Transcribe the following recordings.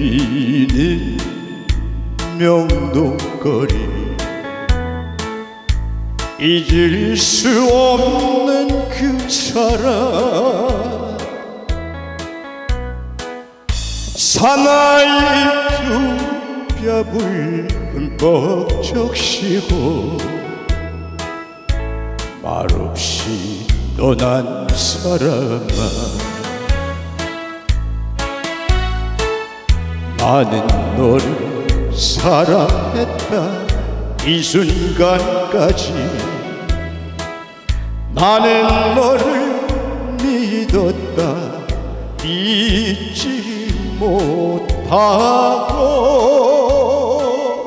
내리는 명동거리 잊을 수 없는 그 사람 사나이 두 뺨을 흠뻑 적시고 말없이 떠난 사람아 나는 너를 사랑했다 이 순간까지 나는 너를 믿었다 잊지 못하고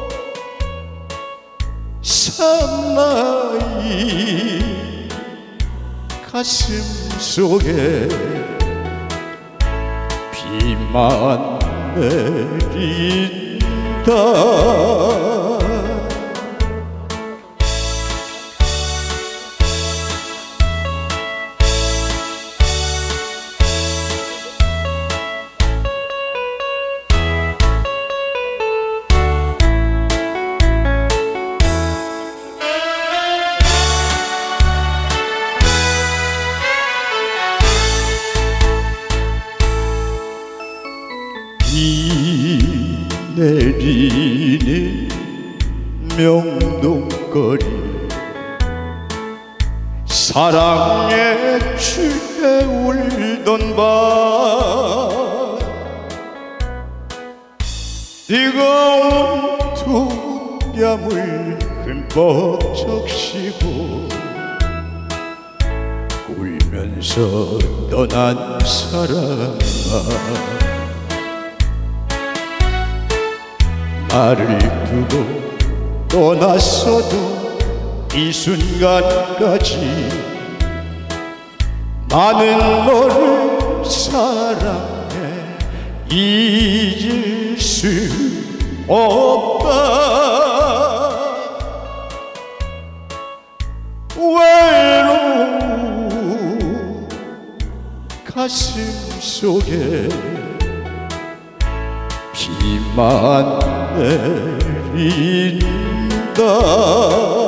사나이 가슴 속에 비만 내린다 비 내리는 명동거리 사랑에 취해 울던 밤 뜨거운 두 뺨을 흠뻑 적시고 울면서 떠난 사람아 나를 두고 떠났어도 이 순간까지 나는 너를 사랑해 잊을 수 없다 외로운 가슴 속에 비만 내린다